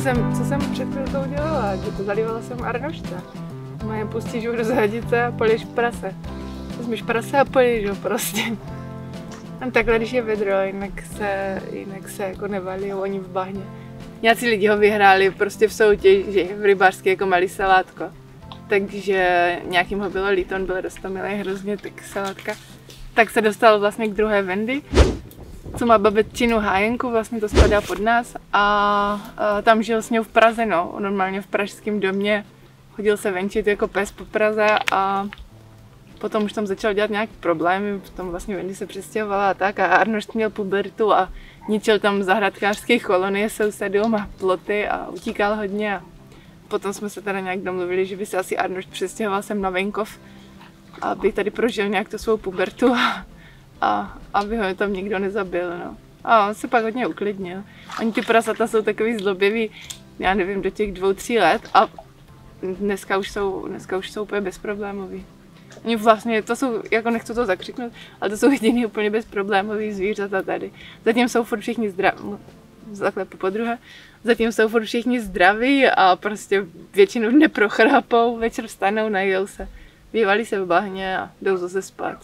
Co jsem před chvilkou dělala? Zalívala jsem Arnošta. Mají pustíš ho do zahadice a políš prase. Vezmeš prase a políš ho prostě. A takhle, když je vedro, jinak se jako nevalí oni v bahně. Nějací lidi ho vyhráli prostě v soutěži, v rybářské jako malý salátko. Takže nějakým ho bylo líto, on byl roztomilý hrozně, tak salátka. Tak se dostal vlastně k druhé Wendy, co má babetčinu hájenku, vlastně to spadá pod nás a tam žil s ním v Praze, no, normálně v pražském domě. Chodil se venčit jako pes po Praze a potom už tam začal dělat nějaké problémy, potom vlastně Wendy se přestěhovala a tak a Arnošt měl pubertu a ničil tam zahrádkářské kolonie sousedům a ploty a utíkal hodně. A potom jsme se teda nějak domluvili, že by se asi Arnošt přestěhoval sem na venkov, aby tady prožil nějak tu svou pubertu a aby ho tam nikdo nezabil. No. A on se pak hodně uklidnil. Oni ty prasata jsou takový zloběví, já nevím, do těch 2-3 let a dneska už jsou úplně bezproblémoví. Oni vlastně, to jsou, jako nechci to zakřiknout, ale to jsou jediný úplně bezproblémový zvířata tady. Zatím jsou furt všichni zdraví, takhle podruhé, zatím jsou furt všichni zdraví a prostě většinou neprochrápou, večer vstanou, najijou se, vyvalí se v bahně a jdou zase spát.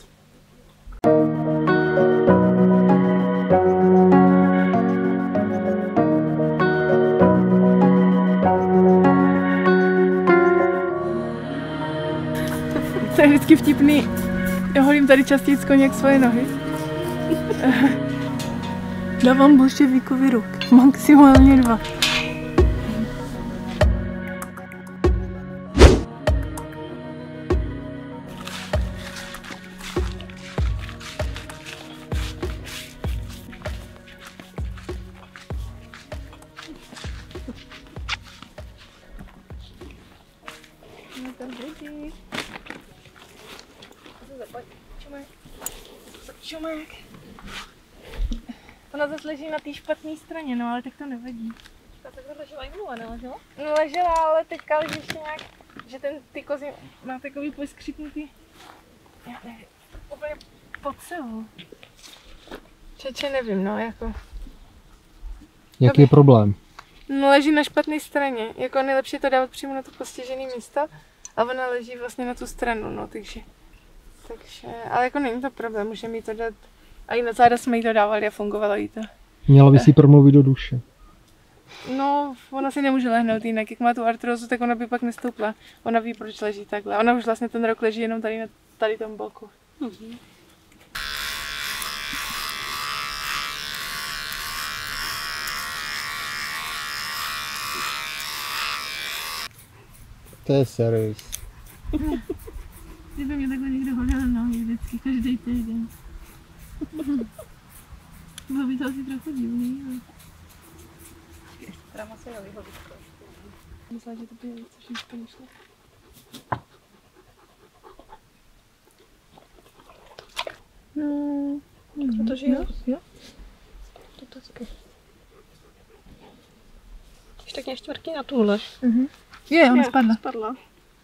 To je vždycky vtipný. Já holím tady častěji z koně jak svoje nohy. Dávám bolševíkovi ruk. Maximálně 2. Čumek. Ona zase leží na té špatné straně, no ale tak to nevadí. Ta takhle ležela i minule, neležela? No ležela, ale teďka leží ještě nějak, že ty kozy má takový poskřipnutý, já nevím, úplně pod sebou. Čeče nevím, no jako. Jaký je problém? No leží na špatné straně, jako nejlepší to dávat přímo na to postižené místo a ona leží vlastně na tu stranu, no takže, ale jako není to problém, můžeme jí to dát, a i na záda jsme jí to dávali a fungovalo jí to. Měla by si promluvit do duše. No, ona si nemůže lehnout jinak, jak má tu artrózu, tak ona by pak nestoupla. Ona ví, proč leží takhle. Ona už vlastně ten rok leží jenom tady na tady tom boku. Mhm. To je servis. Kdyby mě takhle někdo holil nohy vždycky, každý týden. Bylo by to asi trochu divný, ale... Tráma se nevyhodí. Myslela, že to bude víc, což to nešlo. To žije? Jo. To taky. Ještě tak čtvrtky na tuhle. Je, ona spadla. Spadla.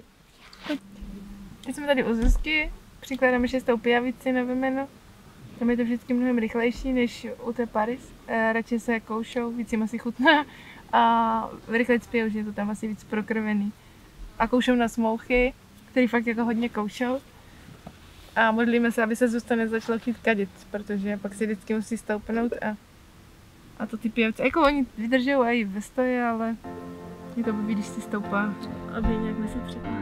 Teď jsme tady u Zuzky, přikládáme 6. pijavici na vemeno. Tam je to vždycky mnohem rychlejší než u té Paris. Radši se koušou, víc jim asi chutná a rychleji spijou, že je to tam asi víc prokrvený. A koušou na smouchy, který fakt jako hodně koušou. A modlíme se, aby se Zuzka nezačalo chtít kadit, protože pak si vždycky musí stoupnout a to ty pijavci, jako oni vydrží i ve stoji, ale je to blbý, když si stoupá, aby je nějak nesetřepla.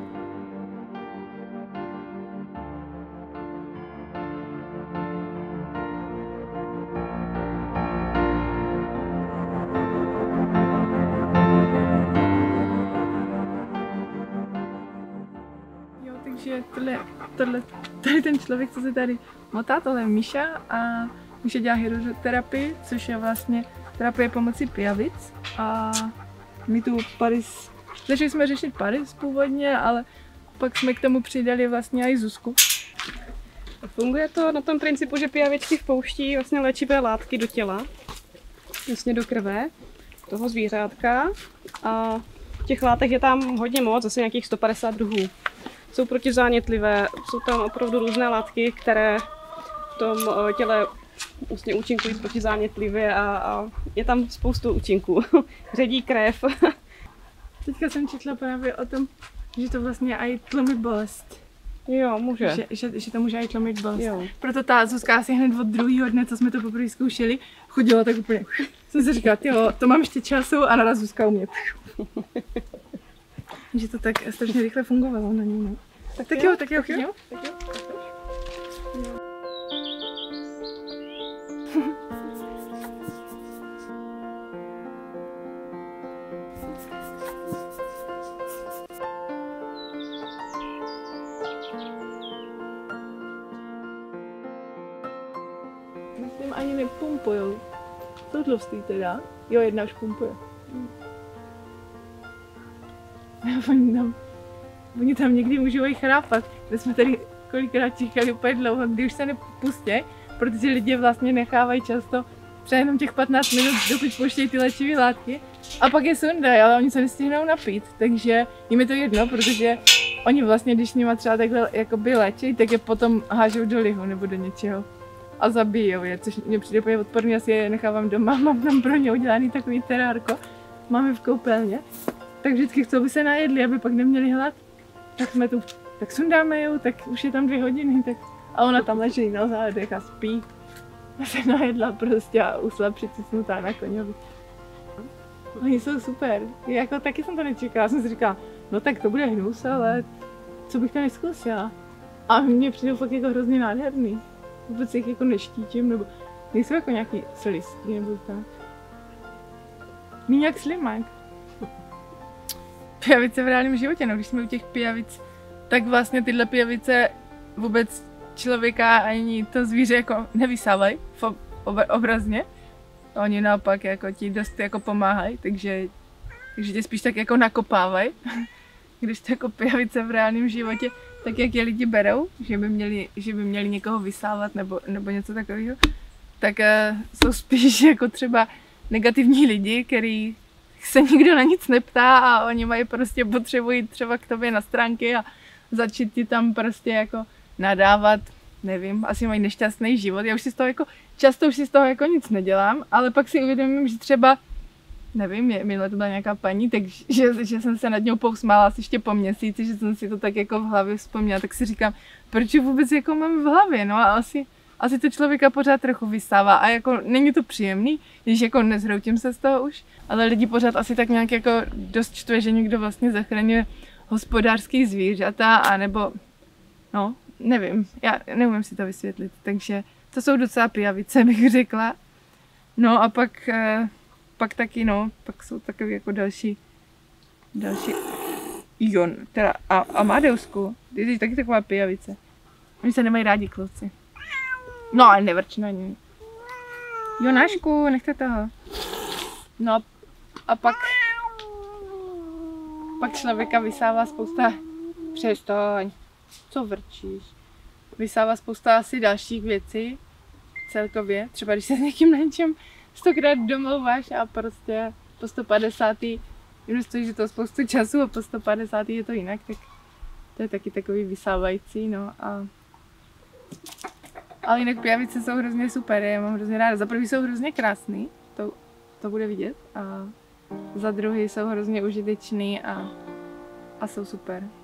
Takže tady ten člověk, co se tady motá, tohle je Míša a Míša dělá hydroterapii, což je vlastně terapie pomocí pijavic a my tu Paris, začali jsme řešit Paris původně, ale pak jsme k tomu přidali vlastně i Zuzku. Funguje to na tom principu, že pijavičky vpouští vlastně léčivé látky do těla, vlastně do krve toho zvířátka a těch látek je tam hodně moc, zase nějakých 150 druhů. Jsou protizánětlivé, jsou tam opravdu různé látky, které v tom těle vlastně účinkují protizánětlivě a je tam spoustu účinků. Ředí krev. Teďka jsem četla právě o tom, že to vlastně aj tlumí bolest. Jo, může. Že to může aj tlumit bolest. Jo. Proto ta Zuzka asi hned od druhého dne, co jsme to poprvé zkoušeli, chodila tak úplně. Jsem si říkala, jo, to mám ještě času a naraz Zuzka u mě. Že to tak strašně rychle fungovalo na ní. Tak jo, tak jo. Myslím, ani nepumpujou. Jsou tlustý teda. Jo, jedna už pumpuje. Oni tam někdy můžou i chrápat. My jsme tady kolikrát čekali úplně dlouho, kdy už se nepustí, protože lidi vlastně nechávají často třeba jenom těch 15 minut, dokud pouštějí ty léčivé látky. A pak je sundají, ale oni se nestihnou napít, takže jim je to jedno, protože oni vlastně, když s nima třeba takhle jakoby léčí, tak je potom hážou do lihu nebo do něčeho a zabijou je, což mě přijde úplně odporný, asi je nechávám doma, mám tam pro ně udělaný takový terárko, máme v koupelně, tak vždycky chcou, aby se najedli, aby pak neměli hlad, tak sundáme ju, tak už je tam 2 hodiny, tak a ona tam leží na zádech a spí. A se najedla prostě a usla přicicnutá na koňovi. Oni jsou super. Jako taky jsem to nečekala. Jsem si říkala, no tak to bude hnus, ale co bych to neskusila. A mně přijde fakt jako hrozně nádherný. Vůbec jich jako neštítím, nebo nejsou jako nějaký slizký nebo tak. Míň jak slimák. Pijavice v reálném životě, no když jsme u těch pijavic, tak vlastně tyhle pijavice vůbec člověka ani to zvíře jako nevysávají obrazně. Oni naopak jako ti dost jako pomáhají, takže tě spíš tak jako nakopávají. Když to jako pijavice v reálném životě, tak jak je lidi berou, že by měli někoho vysávat nebo něco takového, tak jsou spíš jako třeba negativní lidi, který se nikdo na nic neptá a oni mají prostě potřebu jít třeba k tobě na stránky a začít ti tam prostě jako nadávat, nevím, asi mají nešťastný život. Já už si z toho jako, často už si z toho jako nic nedělám, ale pak si uvědomím, že třeba, nevím, minule to byla nějaká paní, takže že jsem se nad něm pousmála asi ještě po měsíci, že jsem si to tak jako v hlavě vzpomněla, tak si říkám, proč vůbec jako mám v hlavě, no a asi to člověka pořád trochu vysává a jako není to příjemný, když jako nezhroutím se z toho už, ale lidi pořád asi tak nějak jako dost štve, že někdo vlastně zachraňuje hospodářský zvířata, anebo, no, nevím, já neumím si to vysvětlit, takže to jsou docela pijavice, bych řekla. No a pak taky, no, pak jsou takový jako další, jo, teda Amadeusku, ty jsi taky taková pijavice. Oni se nemají rádi kluci. No, ale nevrč na ní. Jonášku, nechte toho. No a pak člověka vysává spousta, přestaň, co vrčíš? Vysává spousta asi dalších věcí celkově. Třeba když se s někým na něčem 100krát domlouváš a prostě po 150. investuješ do toho spoustu času a po 150. je to jinak, tak to je taky takový vysávající, no a ale jinak pijavice jsou hrozně super, já mám hrozně ráda. Za prvý jsou hrozně krásný, to bude vidět, a za druhý jsou hrozně užitečný a jsou super.